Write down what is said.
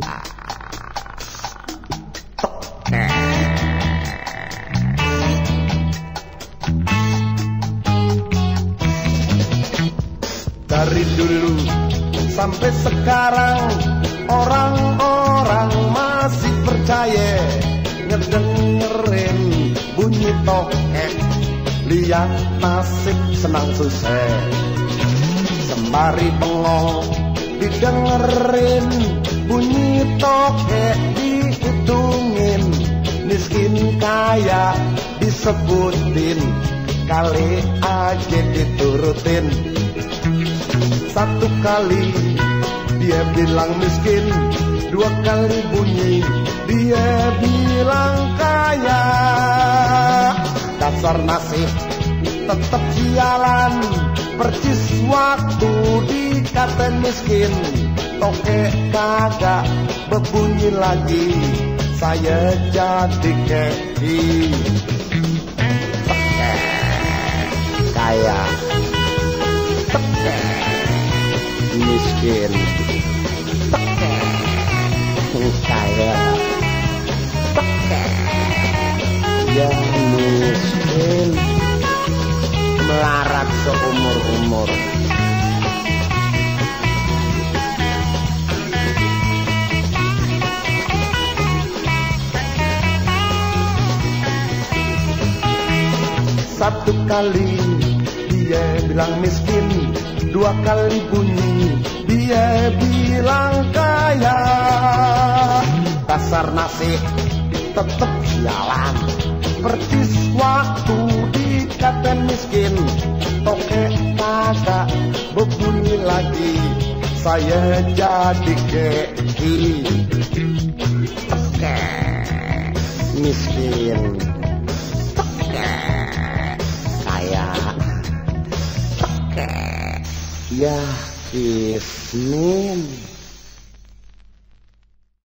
Dari dulu sampai sekarang orang-orang masih percaya ngedengerin bunyi tokek, lihat nasib senang susah. Sembari bengong didengerin bunyi tokek, dihitungin miskin kaya disebutin, kali aja diturutin. Satu kali dia bilang miskin, dua kali bunyi dia bilang kaya. Dasar nasib tetap sialan, percis waktu dikatain miskin, tokek kagak berbunyi lagi, saya jadi keki. Kaya miskin, kaya ya miskin, melarat seumur-umur. Satu kali dia bilang miskin, dua kali bunyi dia bilang kaya. Dasar nasib tetap sialan, percis waktu dikatain miskin, tokek kagak berbunyi lagi, saya jadi keki. Tokek miskin, tokek kaya, tokek ya kismin.